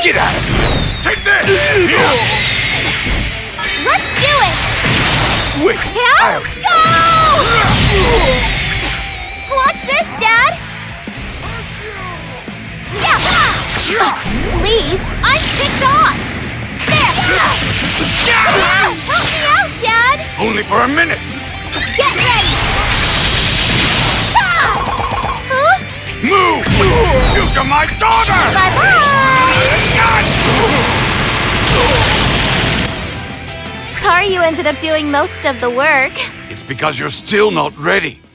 Get out of here! Take this! Let's do it! Wait! Down! Go! Watch this, Dad! Yeah! Please, I'm ticked off! There! Help me out, Dad! Only for a minute! Get ready! Huh? Move! You to my daughter! Bye-bye! Sorry you ended up doing most of the work. It's because you're still not ready.